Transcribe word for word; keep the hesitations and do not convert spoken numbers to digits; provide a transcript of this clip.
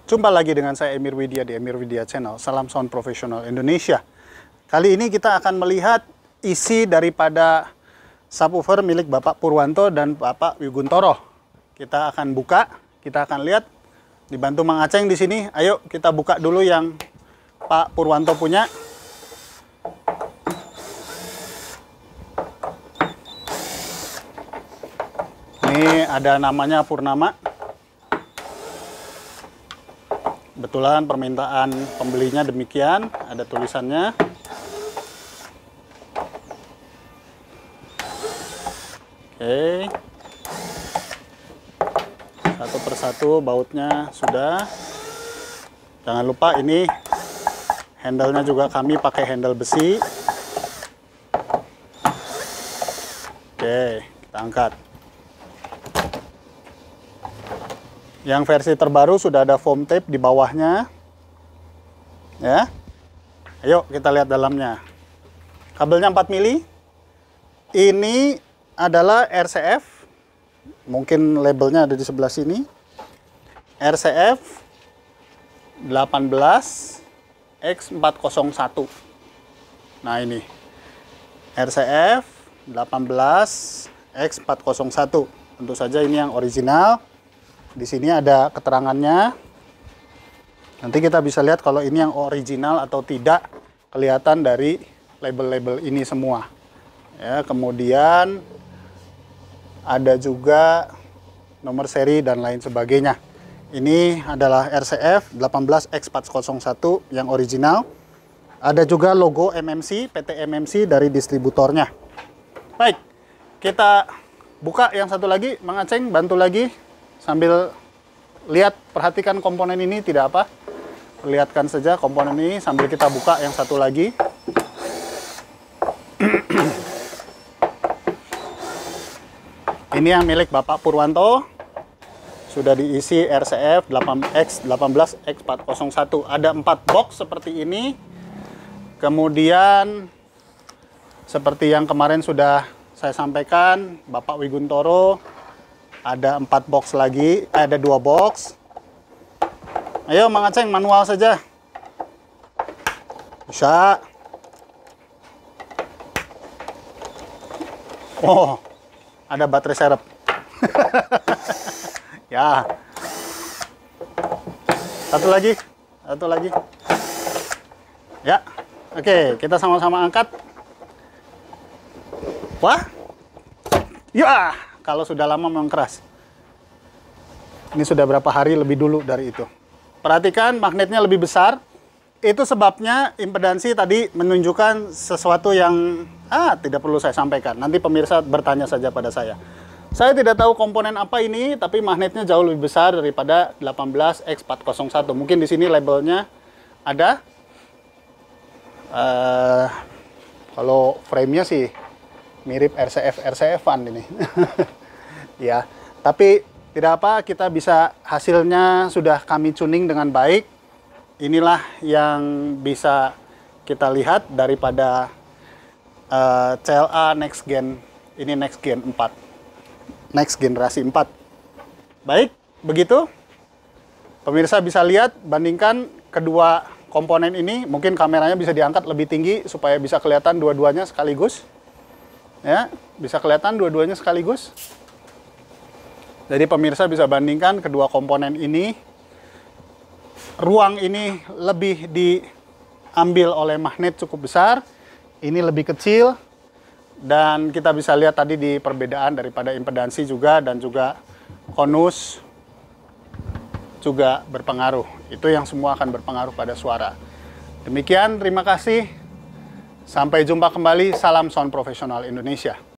Jumpa lagi dengan saya Emir Widya di Emir Widya Channel. Salam sound profesional Indonesia. Kali ini kita akan melihat isi daripada subwoofer milik Bapak Purwanto dan Bapak Wiguntoro. Kita akan buka, kita akan lihat. Dibantu Mang Aceng di sini. Ayo kita buka dulu yang Pak Purwanto punya. Ini ada namanya Purnama. Kebetulan permintaan pembelinya demikian, ada tulisannya. Oke. Satu persatu bautnya sudah. Jangan lupa ini handle-nya juga kami pakai handle besi. Oke, kita angkat. Yang versi terbaru sudah ada foam tape di bawahnya. Ya. Ayo kita lihat dalamnya. Kabelnya empat mili. Ini adalah R C F. Mungkin labelnya ada di sebelah sini. R C F delapan belas X empat nol satu. Nah ini. R C F delapan belas X empat nol satu. Tentu saja ini yang original. Di sini ada keterangannya. Nanti kita bisa lihat kalau ini yang original atau tidak, kelihatan dari label-label ini semua. Ya, kemudian ada juga nomor seri dan lain sebagainya. Ini adalah R C F delapan belas X empat nol satu yang original. Ada juga logo M M C, P T M M C dari distributornya. Baik, kita buka yang satu lagi. Mang Aceng bantu lagi. Sambil lihat, perhatikan komponen ini, tidak apa. Perlihatkan saja komponen ini sambil kita buka yang satu lagi. Ini yang milik Bapak Purwanto. Sudah diisi R C F delapan belas X empat nol satu. Ada empat box seperti ini. Kemudian, seperti yang kemarin sudah saya sampaikan, Bapak Wiguntoro ada empat box lagi, ada dua box. Ayo Mang Aceng, manual saja. Bisa. Oh, ada baterai serep. Ya. Satu lagi, satu lagi. Ya, oke, kita sama-sama angkat. Wah, ya. Kalau sudah lama memang keras. Ini sudah berapa hari lebih dulu dari itu. Perhatikan magnetnya lebih besar. Itu sebabnya impedansi tadi menunjukkan sesuatu yang ah tidak perlu saya sampaikan. Nanti pemirsa bertanya saja pada saya. Saya tidak tahu komponen apa ini, tapi magnetnya jauh lebih besar daripada delapan belas X empat nol satu. Mungkin di sini labelnya ada. Uh, kalau frame-nya sih mirip R C F R C F-an ini. Ya, tapi tidak apa, kita bisa, hasilnya sudah kami tuning dengan baik. Inilah yang bisa kita lihat daripada uh, C L A Next Gen. Ini Next Gen empat. Next generasi empat. Baik, begitu. Pemirsa bisa lihat, bandingkan kedua komponen ini. Mungkin kameranya bisa diangkat lebih tinggi supaya bisa kelihatan dua-duanya sekaligus. Ya, bisa kelihatan dua-duanya sekaligus. Jadi pemirsa bisa bandingkan kedua komponen ini. Ruang ini lebih diambil oleh magnet cukup besar. Ini lebih kecil. Dan kita bisa lihat tadi di perbedaan daripada impedansi juga, dan juga konus juga berpengaruh. Itu yang semua akan berpengaruh pada suara. Demikian, terima kasih. Sampai jumpa kembali, salam sound profesional Indonesia.